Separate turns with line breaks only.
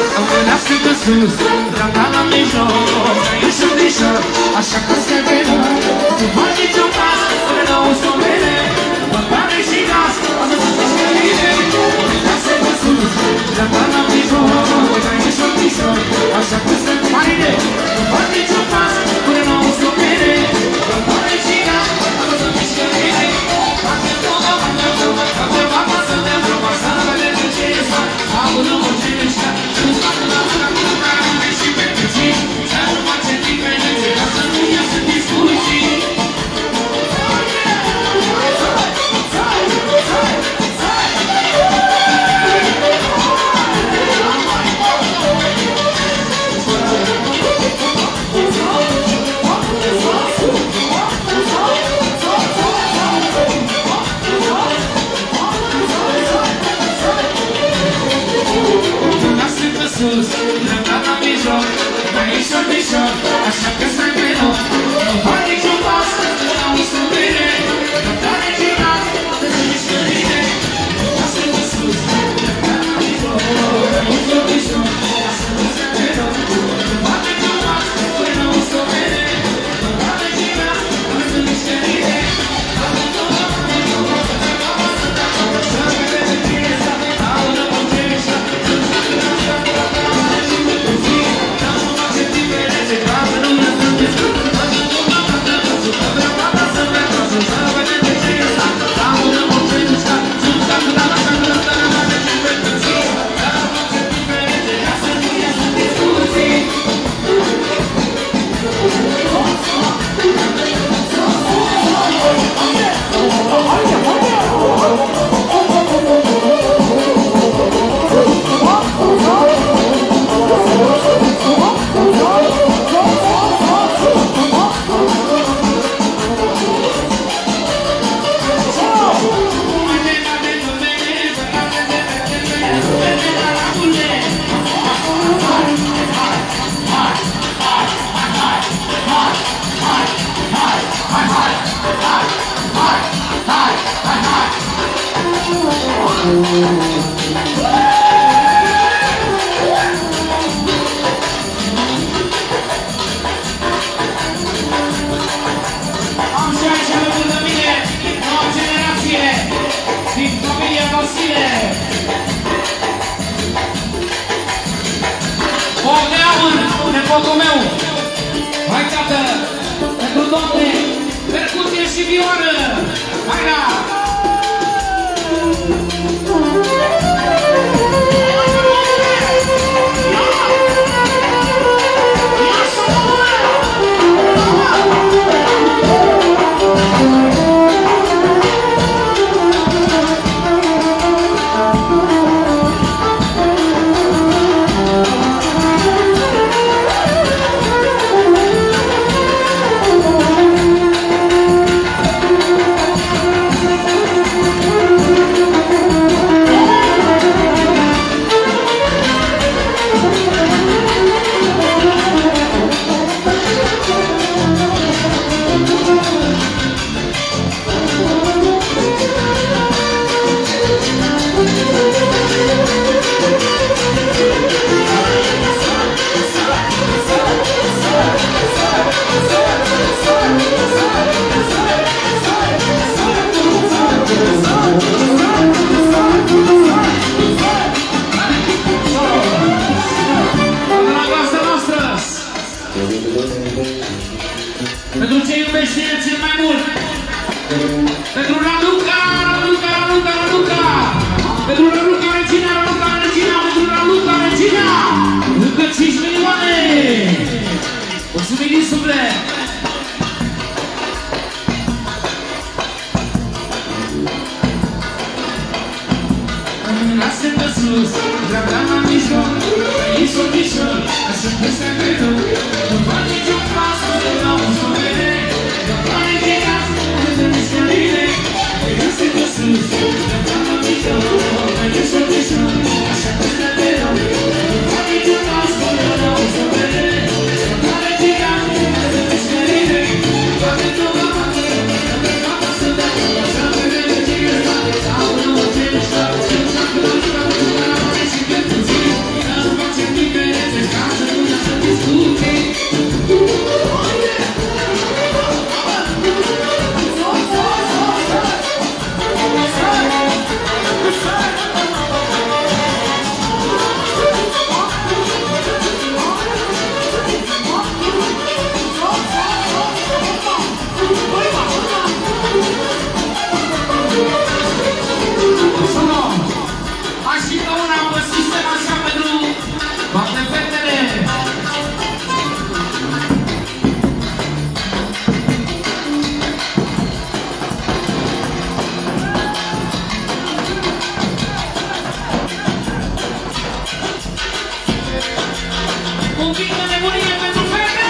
Amânească de sus, dreapta la mijloc. Ușor, ușor, așa că se vedă. Nu fac niciun pas, până la un somere. Mă pare și gaz, am văzut mișcările. Amânească de sus, dreapta la mijloc. Ușor, ușor, așa că se vedă. Nu fac niciun pas, până la un somere. Mă pare și gaz, am văzut mișcările. Așa că stai pe loc, nu fac niciun pas, la un stupire. Răbdare și gaz, de zi mișcările. Lasă de sus, dreapta la mijloc. Ușor, ușor, așa că stai pe loc. Nu fac niciun pas, la un stupire. Răbdare și gaz, de zi mișcările. Nepotul meu, hai tată, pentru Doamne, percuție și vioară, hai la! Pentru ce iubește el cel mai mult. Pentru Raluca, Raluca, Raluca, Raluca. Pentru Raluca Regina, Raluca Regina. Pentru Raluca Regina. Încă 5 milioane. Mulțumim din suflet. Lasă pe sus, dreapta la mijloc. Ușor, ușor, așa că se vedă. Nu fac niciun pas, la un somere. Că pare de gaz, de mișcările. Lasă pe sus, dreapta la mijloc. Ușor, ușor, așa că se vedă. Nu fac niciun pas, la un somere. Că pare de gaz, de mișcările. Un pic de nebunie pentru fete!